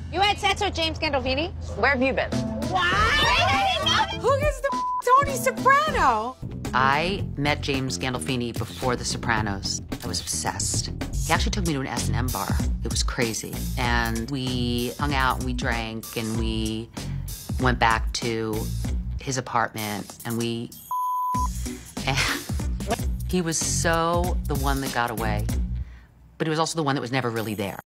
You had sex with James Gandolfini? Where have you been? What? I didn't know. Who is the Tony Soprano? I met James Gandolfini before The Sopranos. I was obsessed. He actually took me to an S&M bar. It was crazy. And we hung out and we drank and we went back to his apartment and we... And he was so the one that got away, but he was also the one that was never really there.